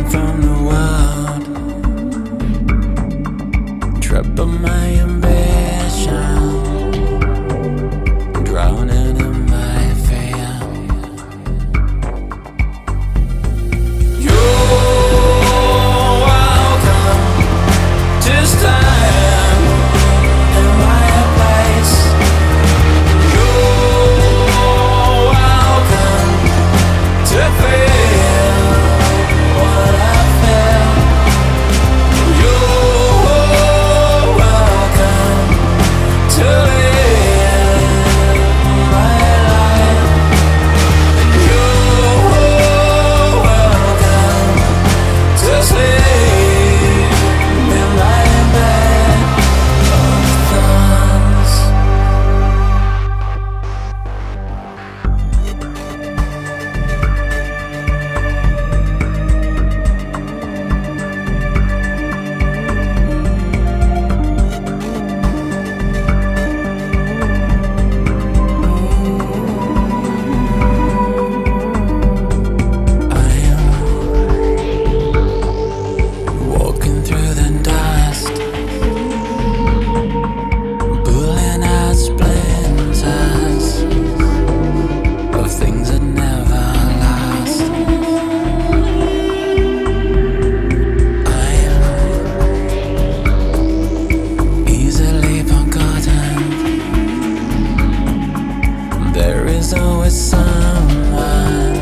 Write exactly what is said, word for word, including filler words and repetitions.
from the world, trapped by my ambition, drowning in my fear. You're welcome to stand in my place. You're welcome to feel what I feel. You're welcome to live my life. You're welcome to sleep in my bed of thorns. Walking through the dust, pulling out splinters of things that never last. I am easily forgotten. There is always someone